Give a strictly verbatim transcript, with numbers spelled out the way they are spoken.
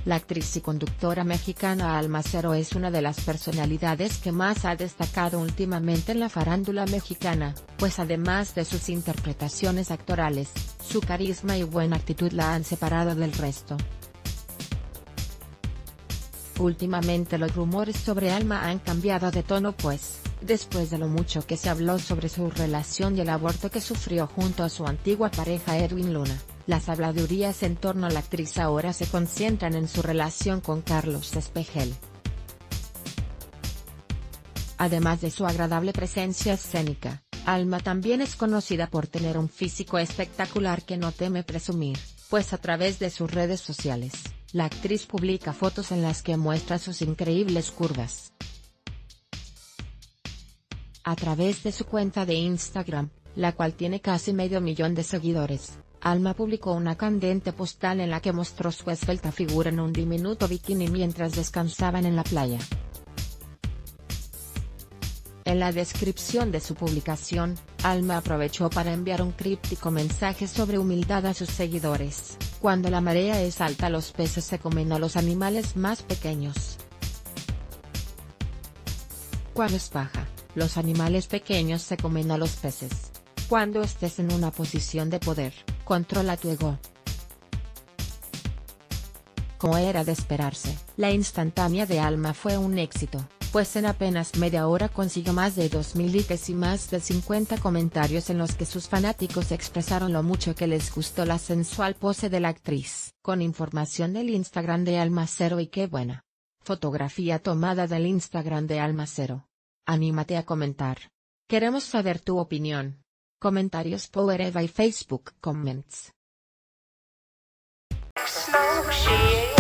La actriz y conductora mexicana Alma Cero es una de las personalidades que más ha destacado últimamente en la farándula mexicana, pues además de sus interpretaciones actorales, su carisma y buena actitud la han separado del resto. Últimamente los rumores sobre Alma han cambiado de tono pues, después de lo mucho que se habló sobre su relación y el aborto que sufrió junto a su antigua pareja Edwin Luna, las habladurías en torno a la actriz ahora se concentran en su relación con Carlos Espejel. Además de su agradable presencia escénica, Alma también es conocida por tener un físico espectacular que no teme presumir, pues a través de sus redes sociales, la actriz publica fotos en las que muestra sus increíbles curvas. A través de su cuenta de Instagram, la cual tiene casi medio millón de seguidores, Alma publicó una candente postal en la que mostró su esbelta figura en un diminuto bikini mientras descansaban en la playa. En la descripción de su publicación, Alma aprovechó para enviar un críptico mensaje sobre humildad a sus seguidores: cuando la marea es alta los peces se comen a los animales más pequeños. Cuando es baja, los animales pequeños se comen a los peces. Cuando estés en una posición de poder, controla tu ego. Como era de esperarse, la instantánea de Alma fue un éxito, pues en apenas media hora consiguió más de dos mil likes y más de cincuenta comentarios en los que sus fanáticos expresaron lo mucho que les gustó la sensual pose de la actriz. Con información del Instagram de Alma Cero y qué buena fotografía tomada del Instagram de Alma Cero. Anímate a comentar. Queremos saber tu opinión. Comentarios por Eva y Facebook Comments. Smoke shit.